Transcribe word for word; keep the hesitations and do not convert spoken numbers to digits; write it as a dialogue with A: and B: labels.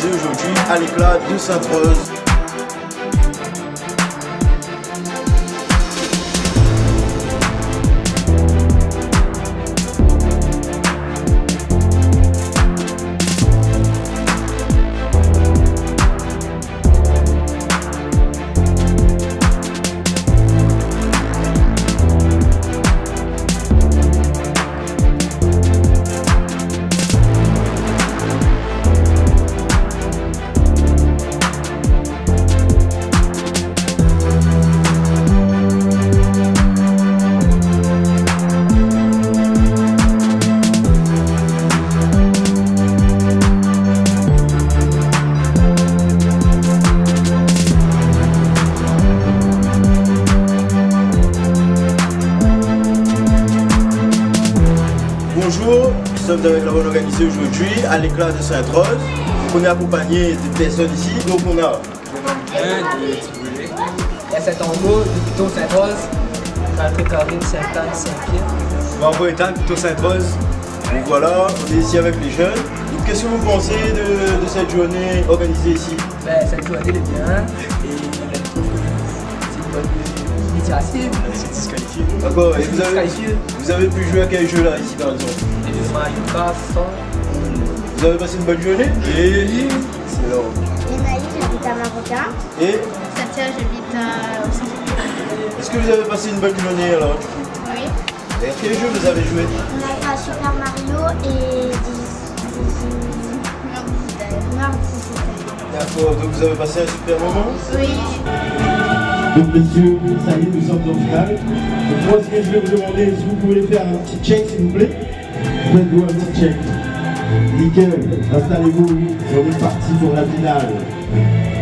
A: organisé aujourd'hui à l'éclat de Sainte-Rose. Bonjour, nous sommes avec la bonne organisée aujourd'hui à l'éclat de Sainte-Rose. Donc on est accompagné des personnes ici. Donc on a
B: c'est en haut du Piton Sainte-Rose, Patrick Carine, Sainte-Anne, Saint-Pierre.
A: Bravo Ethan, Piton Sainte-Rose. Donc voilà, on est ici avec les jeunes. Qu'est-ce que vous pensez de, de cette journée organisée ici?
B: Ben, cette journée est bien et je trouve que c'est une bonne initiative.
A: C'est disqualifié. D'accord, et vous avez, vous avez pu jouer à quel jeu là ici par exemple?
B: Mario Kart,
A: Vous avez passé une bonne journée? Et c'est là.
C: Emmaïs, j'habite à Marocain.
A: Et
C: Satia, j'habite au centre.
A: est-ce que vous avez passé une bonne journée alors?
C: Oui.
A: Et à quel jeu vous avez joué?
C: On a joué à Super Mario et des...
A: D'accord, donc vous avez passé un super moment?
C: Oui.
D: Donc messieurs, ça y est, nous sommes en finale. Donc moi, ce que je vais vous demander, si vous pouvez faire un petit check s'il vous plaît. Faites-vous un petit check. Nickel, installez-vous, on est parti pour la finale.